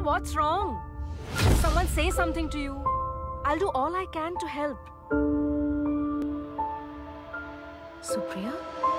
what's wrong? Someone say something to you. I'll do all I can to help. Supriya?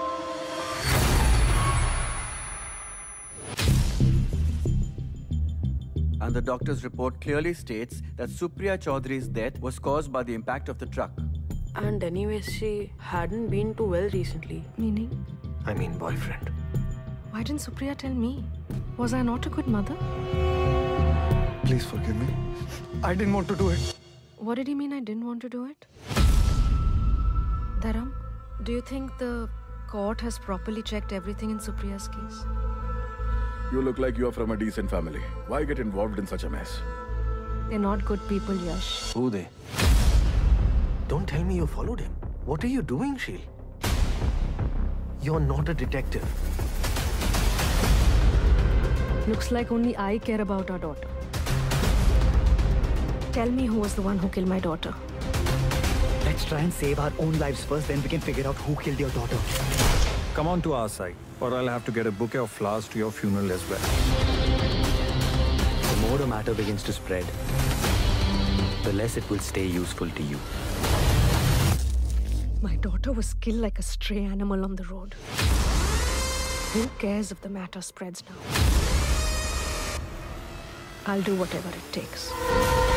And the doctor's report clearly states that Supriya Chaudhary's death was caused by the impact of the truck. And anyways, she hadn't been too well recently. Meaning? I mean boyfriend. Why didn't Supriya tell me? Was I not a good mother? Please forgive me. I didn't want to do it. What did he mean I didn't want to do it? Dharam, do you think the court has properly checked everything in Supriya's case? You look like you're from a decent family. Why get involved in such a mess? They're not good people, Yash. Who they? Don't tell me you followed him. What are you doing, Sheel? You're not a detective. Looks like only I care about our daughter. Tell me who was the one who killed my daughter. Let's try and save our own lives first, then we can figure out who killed your daughter. Come on to our side, or I'll have to get a bouquet of flowers to your funeral as well. The more the matter begins to spread, the less it will stay useful to you. My daughter was killed like a stray animal on the road. Who cares if the matter spreads now? I'll do whatever it takes.